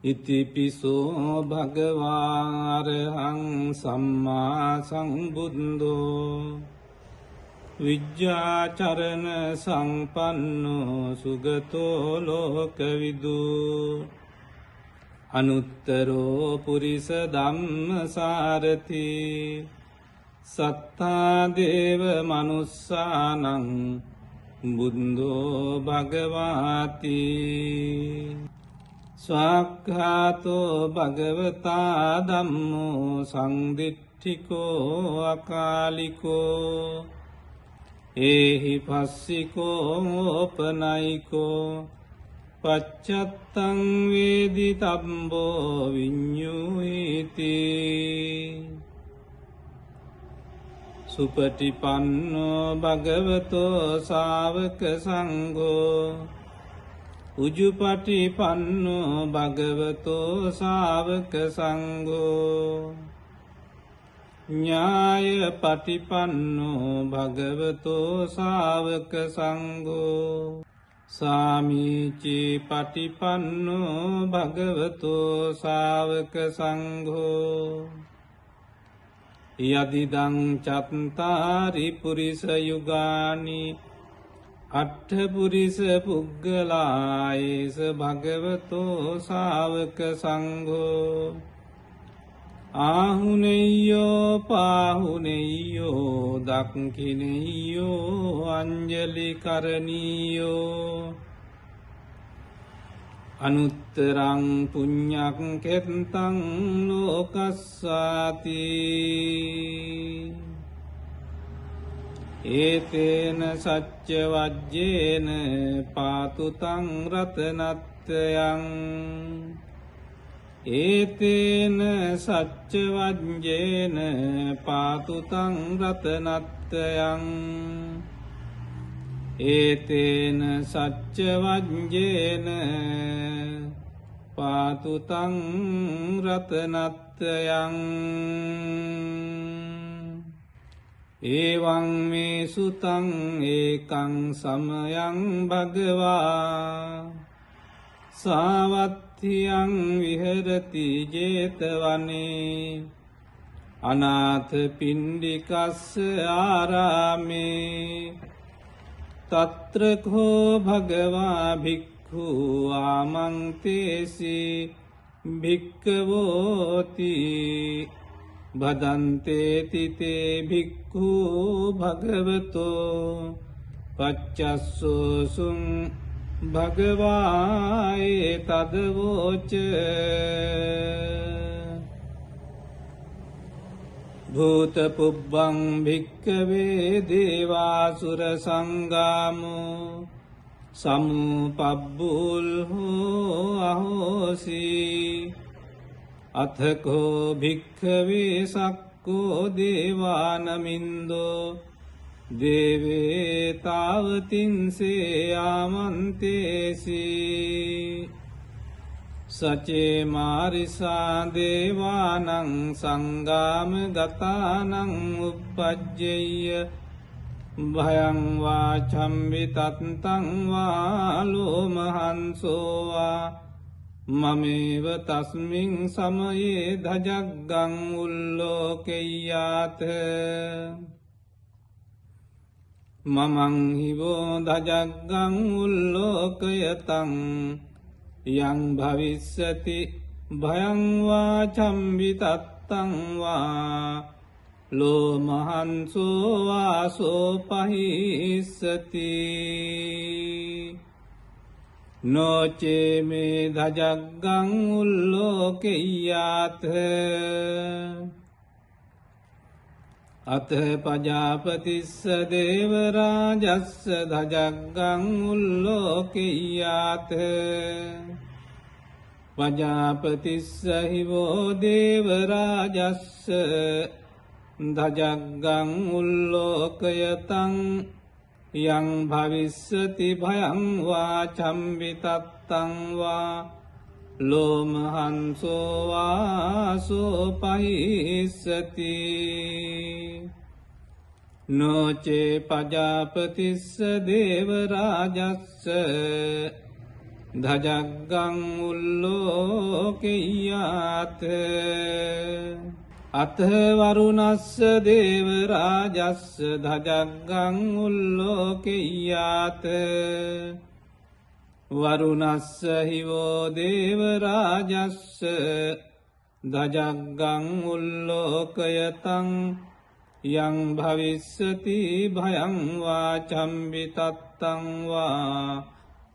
ඉතිපිසෝ භගවාරහං සම්මා සම්බුද්ධෝ විජ්ජාචරණ සංපන්නෝ සුගතෝ ලෝකවිදු අනුත්තරෝ පුරිස ධම්මසාරති සත්තා දේව මනුස්සානං බුද්ධෝ භගවාති ස්වාක්ඛාතෝ භගවතා ධම්මෝ සංදිට්ඨිකෝ අකාලිකෝ ඒහි පස්සිකෝ ඕපනයිකෝ පච්චත්තං වේදි තබ්බෝ විඤ්ඤුහිති සුපටිපන්නෝ භගවතෝ ශාවක සංඝෝ උජුපටිපන්නෝ භගවතෝ ශාවක සංඝෝ ඥායපටිපන්නෝ භගවතෝ ශාවක සංඝෝ සාමීචි පටිපන්නෝ භගවතෝ ශාවක සංඝෝ යදිදං චත්තාරි පුරිස යුගානි අට්ඨ පුරිස පුග්ගලායේස භගවතෝ ශාවක සංඝෝ ආහුනෙය්‍යෝ පාහුනෙය්‍යෝ දක්ඛිනෙය්‍යෝ අංජලි කරණීයෝ අනුත්තරං පුඤ්ඤං කෙත්තං ලෝකස්සාති ඒතේන සච්ච වජ්ජේන පාතුතං රතනත්යං ඒතේන සච්ච වජ්ජේන පාතුතං රතනත්යං ඒතේන සච්ච වජ්ජේන පාතුතං රතනත්යං එවං මේ සුතං ඒකං සමයං භගවා සාවත්තියං විහෙරති ජේතවනේ අනාථ පිණ්ඩිකස්ස ආරාමේ තත්‍ර කෝ භගවා භික්ඛු ආමන්තේසි භික්ඛවෝති බදන්තේ තිතේ භික්ඛු භගවතෝ පච්චස්සෝසුං භගවායේ තදවෝච භූත පුබ්බං භික්ඛවේ දේවාසුර සංගාමෝ සමුපබ්බුල් හෝ අහෝසි අතකෝ භික්ඛවේ සක්කෝ දේවානමින්දෝ දේවේ තාවතින්සේ ආමන්තේසි සචේ මාරිසා දේවානං සංගාම ගතානං උප්පජ්ජෙය්‍ය භයං වාචම්වි තත්තං වාලෝමහංසෝ වා මමේව තස්මින් සමයේ ධජග්ගං උල්ලෝකෙය්‍යාත මමං හිවෝ ධජග්ගං උල්ලෝකයතං යං භවිස්සති භයං වාචම්වි තත්තං වා ලෝමහංසෝ වාසෝ පහිස්සති නොචේ මේ ධජග්ගං උල්ලෝකෙය්‍යාත අත පජාපතිස්ස දේවරාජස්ස ධජග්ගං උල්ලෝකෙය්‍යාත පජාපතිස්ස හිවෝ දේවරාජස්ස ධජග්ගං උල්ලෝකයතං යං භවිස්සති භයං වාචම්වි තත්තං වා ලෝමහංසෝ වාසෝ පහිස්සති නොචේ පජාපතිස්ස දේවරාජස්ස ධජග්ගං උල්ලෝකෙය්‍යාත අත වරුණස්ස දේව රාජස්ස ධජග්ගං උල්ලෝකෙය්‍යාත වරුණස්ස හිවෝ දේව රාජස්ස ධජග්ගං උල්ලෝකයතං යං භවිස්සති භයං වා චම්බිතත්තං වා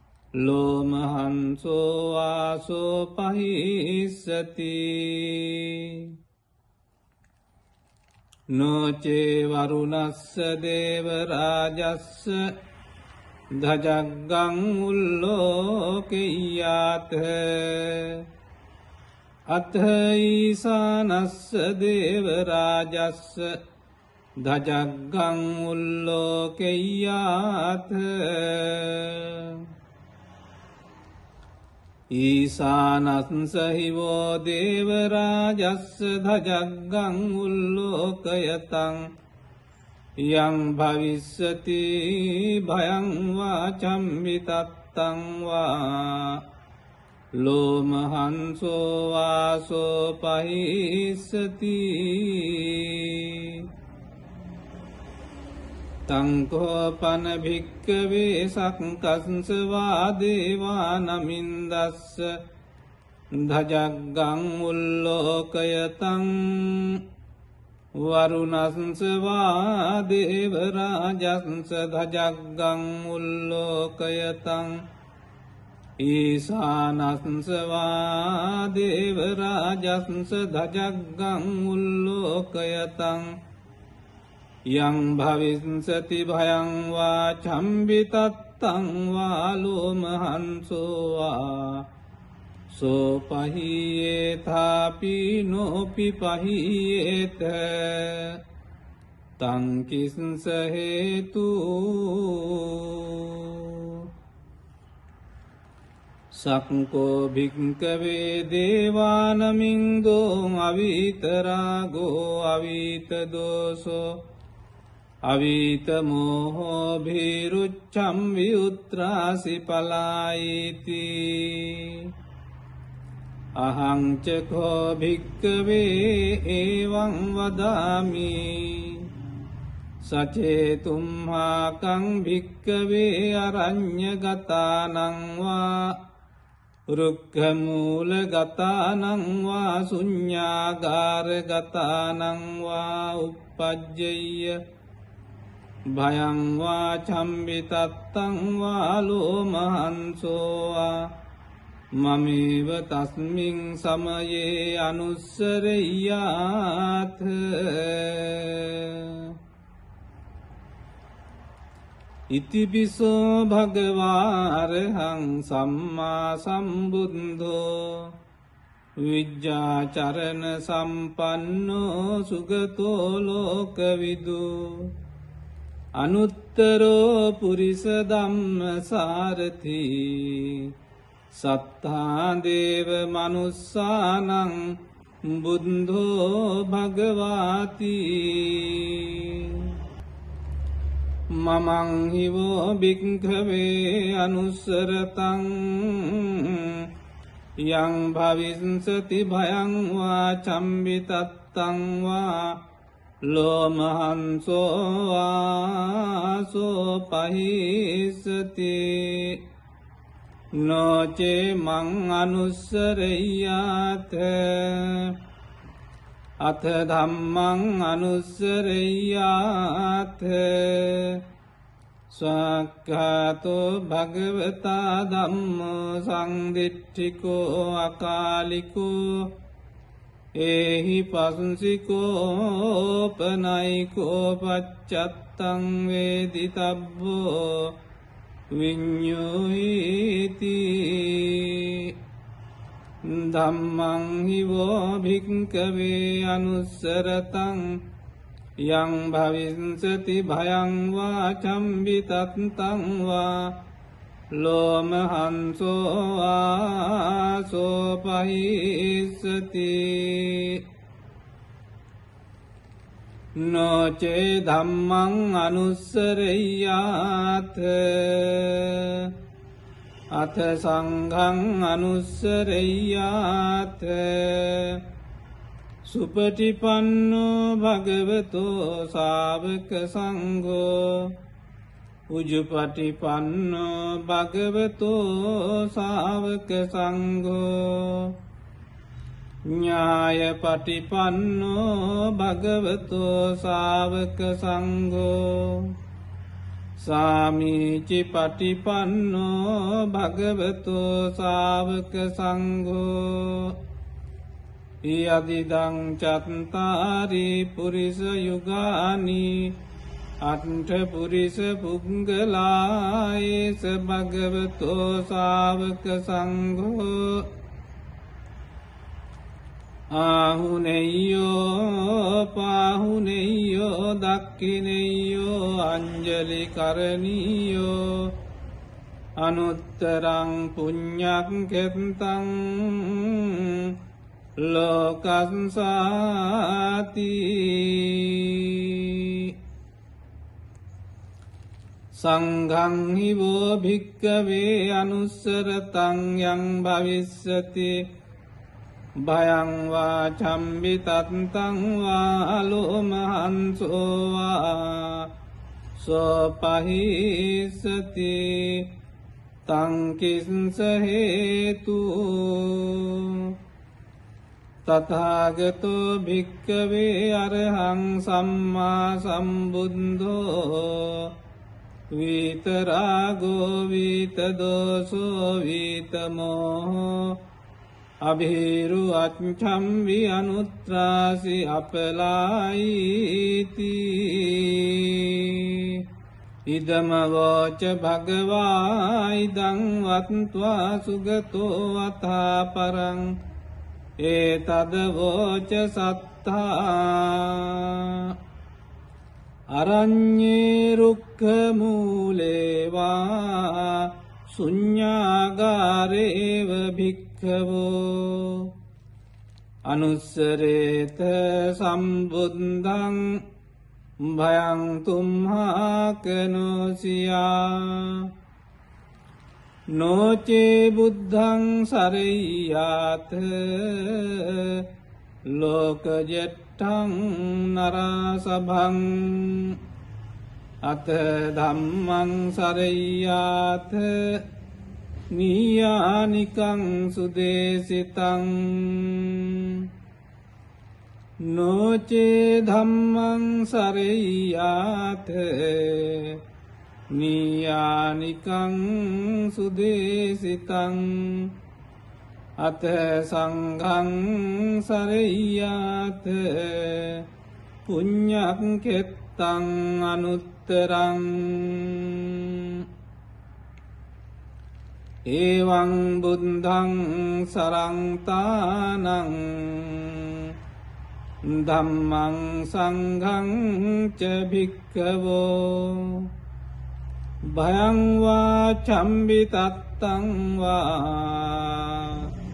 ලෝමහංසෝ වාසෝ පහිස්සති නොචේ වරුණස්ස දේව රාජස්ස ධජග්ගං උල්ලෝකෙය්‍යාත අත ඊසානස්ස දේව රාජස්ස ධජග්ගං උල්ලෝකෙය්‍යාත ඊසානස්ස හිවෝ දේව රාජස්ස ධජග්ගං උල්ලෝකයතං යං භවිස්සති භයං වා චම්බිතත්තං වා ලෝමහංසෝ වාසෝ පහිස්සති තංකෝපන භික්කවේ සක්කස්ස වා දේවා නමින්දස්ස ධජග්ගං උල්ලෝකයතං වරුණස්ස වා දේව රාජස්ස ධජග්ගං උල්ලෝකයතං ඊසානස්ස වා දේව රාජස්ස ධජග්ගං උල්ලෝකයතං යං භවිස්සති භයං වා චම්බිතත්තං වා ලෝමහංසෝ වා සෝපහියේතාපි නොපි පහියේත තං කිස්ස හේතු සක්කෝ භික්කවේ දේවානමින්දෝ අවිතරාගෝ අවිතදෝසෝ අවිත මෝහෝ භීරුච්ඡම් විඋත්‍රාසි පලායිති අහංචකෝ භික්කවේ ඒවං වදාමි සචේතුම්හාකං භික්කවේ අරඤ්ඤගතානං වා රුක්ඛමූලගතානං වා ශුඤ්ඤාගාරගතානං වා uppajjeyya භයං වා චම්බිතත්තං වා ලෝමහංසෝ වා මමේව තස්මින් සමයේ අනුස්සරෙය්‍යාත ඉතිපිසෝ භගවාරහං සම්මා සම්බුද්ධෝ විජ්ජාචරණ සම්පන්නෝ සුගතෝ ලෝකවිදු අනුත්තරෝ පුරිස ධම්මසාරථි සත්තා දේව මනුස්සානං බුද්ධෝ භගවාති මමං හිවෝ භික්ඛවේ අනුස්සරතං යං භවිස්සති භයං වා චම්බිතත්තං වා ලෝමහංසෝ වාසෝ පහිස්සති නොචේ මං අනුස්සරෙය්‍යාත අත ධම්මං අනුස්සරෙය්‍යාත සක්ඛාතෝ භගවතා ධම්මෝ සංදිට්ඨිකෝ අකාලිකෝ ඒහි පසුසිකෝ පනයිකෝ පච්චත්තං වේදිතබ්බෝ විඤ්ඤෝයිති ධම්මං හිවෝ භික්ඛවේ අනුස්සරතං යං භවිස්සති භයං වා චම්බිතත්තං වා ලෝමහංසෝ වාසෝ පහිස්සති නොචේ ධම්මං අනුස්සරෙය්‍යාත අත සංඝං අනුස්සරෙය්‍යාත සුපටිපන්නෝ භගවතෝ ශාවක සංඝෝ උජුපටිපන්නෝ භගවතෝ ශාවක සංඝෝ ඥායපටිපන්නෝ භගවතෝ ශාවක සංඝෝ සාමීචි පටිපන්නෝ භගවතෝ ශාවක සංඝෝ යදිදං චත්තාරි පුරිස යුගානි අට්ඨ පුරිස පුංගලායේස භගවතෝ ශාවක සංඝෝ ආහුනෙය්‍යෝ පාහුනෙය්‍යෝ දක්ඛිනෙය්‍යෝ අංජලි කරණීයෝ අනුත්තරං පුඤ්ඤං කෙත්තං ලෝකස්සාති සංඝං හිවෝ භික්ඛවේ අනුස්සරතං යං භවිස්සති භයං වා චම්බි තත්තං වා ලෝමහංසෝ වා සෝපහිස්සති තං කිස්ස හේතු තථාගතෝ භික්ඛවේ අරහං සම්මා සම්බුද්ධෝ විතරාගෝ විතදෝසෝ විතමෝහෝ අභිරු අච්ඡම්වි අනුත්‍රාසි අපලායිති ඉදම වෝච භගවා ඉදං වත්වා සුගතෝ අතා පරං ඒතද වෝච සත්තා අරඤ්ඤේ රුක්ඛ මූලේවා ශුඤ්ඤාගාරේව භික්ඛවෝ අනුස්සරේත සම්බුද්ධං භයං තුම්හාකනෝසියා නොචේ බුද්ධං සරෙය්‍යාත ලෝකජට්ඨං නරසභං අත ධම්මං සරෙය්‍යාත නීයානිකං සුදේසිතං නොචේ ධම්මං සරෙය්‍යාත නීයානිකං සුදේසිතං අත සංඝං සරෙය්‍යාත පුඤ්ඤං කෙත්තං අනුත්තරං එවං බුද්ධං සරංතානං ධම්මං සංඝං ච භික්ඛවෝ භයං වා චම්බි තත්තං වා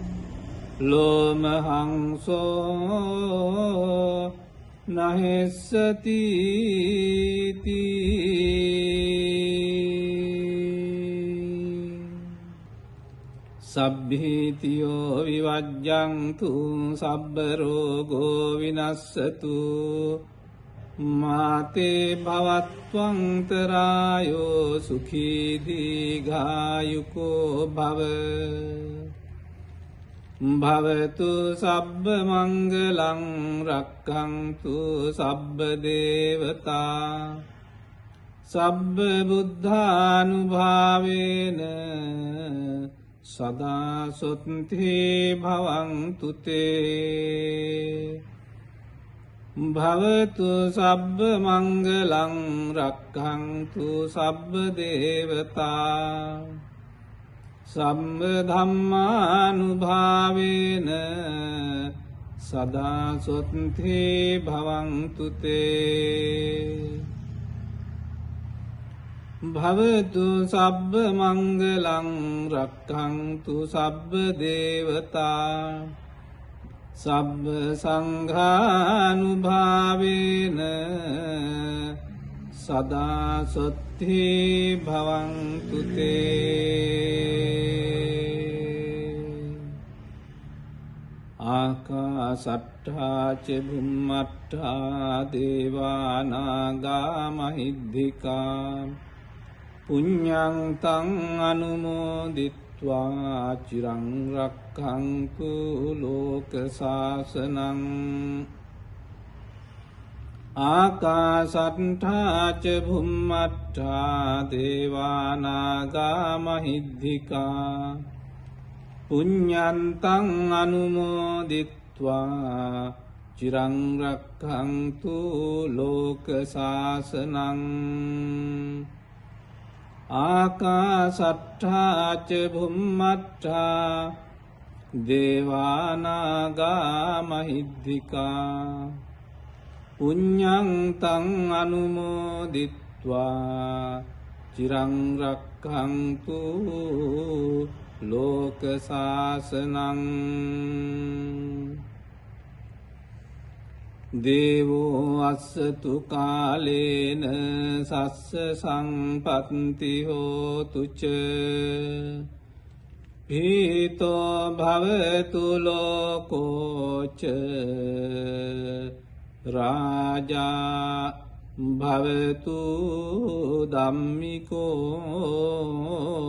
ලෝමහංසෝ නහෙස්සති සබ්බීතියෝ විවජ්ජන්තු සබ්බ රෝගෝ විනස්සතු මාතේ භවත්වන්තරායෝ සුඛී දීඝායුකෝ භව භවතු සබ්බ මංගලං රක්ඛන්තු සබ්බ දේවතා සබ්බ බුද්ධානුභාවේන සදා සොත්ති භවන්තු තේ භවතු සබ්බ මංගලං රක්ඛන්තු සබ්බ දේවතා සම්ම ධම්මානුභාවේන සදා සොත්ති භවන්තු තේ භවතු සබ්බ මංගලං රක්ඛන්තු සබ්බ දේවතා සබ්බ සංඝානුභාවේන සදා සොත්ති භවන්තු තේ ආකාසට්ඨා ච භුම්මට්ඨා දේවානාගා මහිද්దికා පුඤ්ඤං තං අනුමෝදිත්වා චිරං රක්ඛන්තු ලෝක සාසනං ආකාසට්ඨා ච භුම්මට්ඨා දේවානාගා මහිද්దికා පුඤ්ඤන්තං අනුමෝදිත්වා චිරං රක්ඛන්තු ලෝක සාසනං ආකාසට්ඨා ච භුම්මට්ඨා දේවානාගා මහිද්దికා පුඤ්ඤන්තං අනුමෝදිත්වා චිරං රක්ඛන්තු ලෝක සාසනං දේවෝ අස්සතු කාලේන සස්ස සම්පත්ති හෝතු ච පීතෝ භවතු ලෝකෝ ච රාජා භවතු ධම්මිකෝ